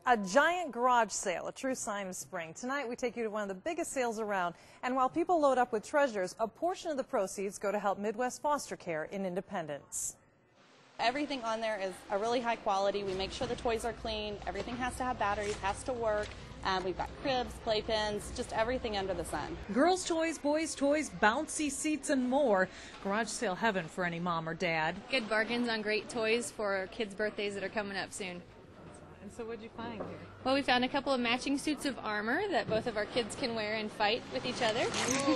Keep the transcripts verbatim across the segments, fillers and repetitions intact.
A giant garage sale, a true sign of spring. Tonight we take you to one of the biggest sales around, and while people load up with treasures, a portion of the proceeds go to help Midwest foster care in Independence. Everything on there is a really high quality. We make sure the toys are clean. Everything has to have batteries, has to work. Um, we've got cribs, playpens, just everything under the sun. Girls' toys, boys' toys, bouncy seats, and more. Garage sale heaven for any mom or dad. Good bargains on great toys for kids' birthdays that are coming up soon. And so what'd you find here? Well, we found a couple of matching suits of armor that both of our kids can wear and fight with each other.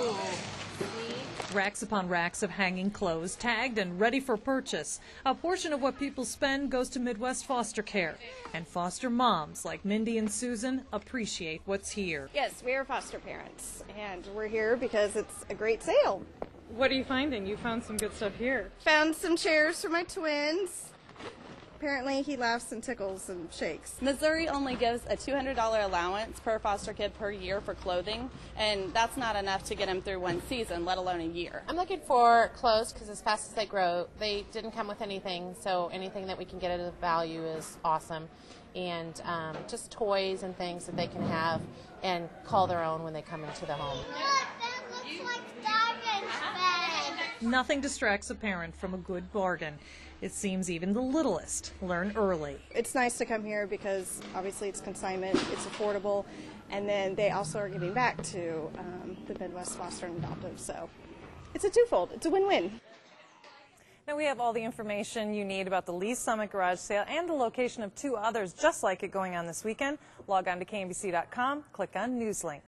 Racks upon racks of hanging clothes, tagged and ready for purchase. A portion of what people spend goes to Midwest foster care. And foster moms like Mindy and Susan appreciate what's here. Yes, we are foster parents, and we're here because it's a great sale. What are you finding? You found some good stuff here. Found some chairs for my twins. Apparently he laughs and tickles and shakes. Missouri only gives a two hundred dollar allowance per foster kid per year for clothing, and that's not enough to get them through one season, let alone a year. I'm looking for clothes because as fast as they grow, they didn't come with anything, so anything that we can get at a value is awesome. And um, just toys and things that they can have and call their own when they come into the home. Look, that looks like Darren's bed. Nothing distracts a parent from a good bargain. It seems even the littlest learn early. It's nice to come here because obviously it's consignment, it's affordable, and then they also are giving back to um, the Midwest Foster and Adoptive, so it's a twofold. It's a win-win. Now we have all the information you need about the Lee Summit garage sale and the location of two others just like it going on this weekend. Log on to K M B C dot com, click on Newslink.